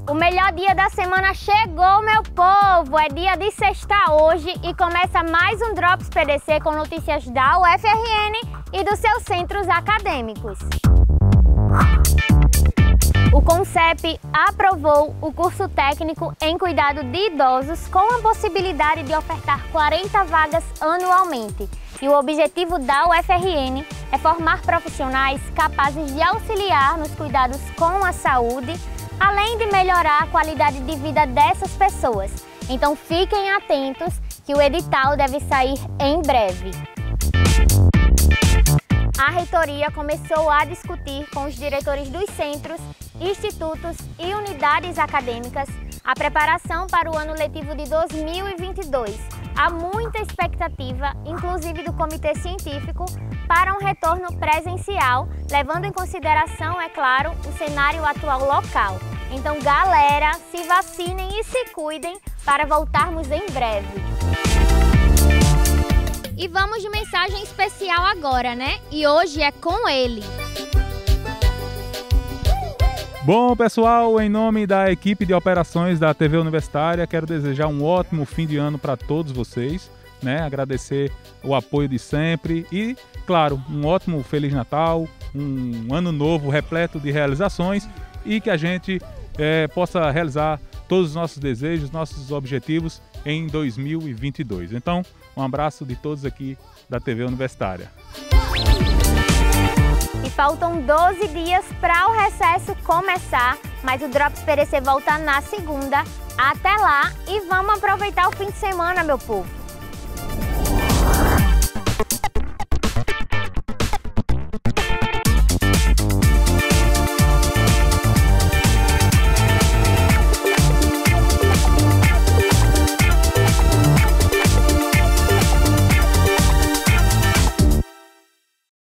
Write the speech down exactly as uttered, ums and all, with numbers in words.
O melhor dia da semana chegou, meu povo! É dia de sexta hoje e começa mais um Drops P D C com notícias da U F R N e dos seus centros acadêmicos. O CONCEP aprovou o curso técnico em cuidado de idosos com a possibilidade de ofertar quarenta vagas anualmente. E o objetivo da U F R N é formar profissionais capazes de auxiliar nos cuidados com a saúde, além de melhorar a qualidade de vida dessas pessoas. Então fiquem atentos que o edital deve sair em breve. A reitoria começou a discutir com os diretores dos centros, institutos e unidades acadêmicas a preparação para o ano letivo de dois mil e vinte e dois. Há muita expectativa, inclusive do comitê científico, para um retorno presencial, levando em consideração, é claro, o cenário atual local. Então, galera, se vacinem e se cuidem para voltarmos em breve. E vamos de mensagem especial agora, né? E hoje é com ele. Bom, pessoal, em nome da equipe de operações da T V Universitária, quero desejar um ótimo fim de ano para todos vocês, né? Agradecer o apoio de sempre e, claro, um ótimo Feliz Natal, um ano novo repleto de realizações e que a gente é, possa realizar todos os nossos desejos, nossos objetivos em dois mil e vinte e dois. Então, um abraço de todos aqui da T V Universitária. E faltam doze dias para o recesso começar, mas o Drops P D C volta na segunda. Até lá e vamos aproveitar o fim de semana, meu povo!